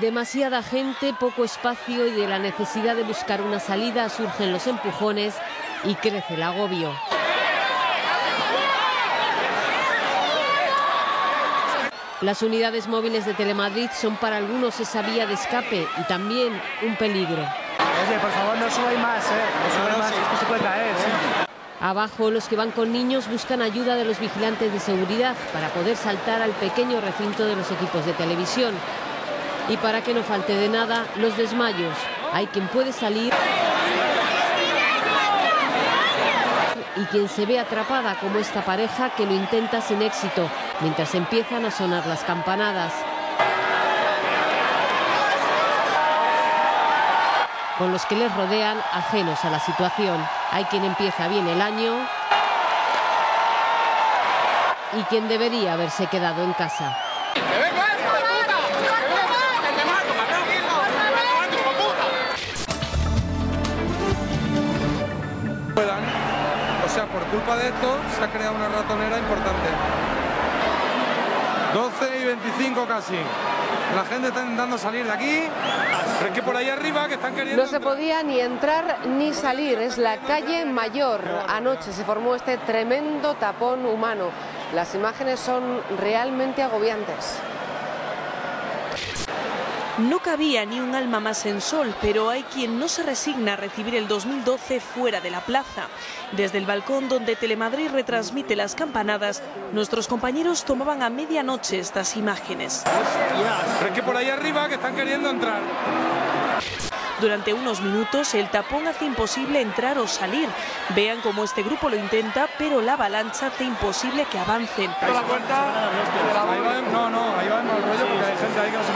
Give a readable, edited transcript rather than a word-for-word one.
demasiada gente, poco espacio y de la necesidad de buscar una salida surgen los empujones y crece el agobio. Las unidades móviles de Telemadrid son para algunos esa vía de escape y también un peligro. Oye, por favor, no subáis más, no subáis más, es que se puede caer, Abajo, los que van con niños buscan ayuda de los vigilantes de seguridad para poder saltar al pequeño recinto de los equipos de televisión. Y para que no falte de nada, los desmayos. Hay quien puede salir y quien se ve atrapada, como esta pareja que lo intenta sin éxito, mientras empiezan a sonar las campanadas. Con los que les rodean, ajenos a la situación. Hay quien empieza bien el año y quien debería haberse quedado en casa. O sea, por culpa de esto se ha creado una ratonera importante. 12:25 casi. La gente está intentando salir de aquí, pero es que por ahí arriba que están queriendo... No se podía ni entrar ni salir, es la calle Mayor. Anoche se formó este tremendo tapón humano. Las imágenes son realmente agobiantes. No cabía ni un alma más en Sol, pero hay quien no se resigna a recibir el 2012 fuera de la plaza. Desde el balcón donde Telemadrid retransmite las campanadas, nuestros compañeros tomaban a medianoche estas imágenes. Pero es que por ahí arriba que están queriendo entrar. Durante unos minutos el tapón hace imposible entrar o salir. Vean cómo este grupo lo intenta, pero la avalancha hace imposible que avancen. Ahí va, no, ahí va el mal rollo porque hay gente ahí que no se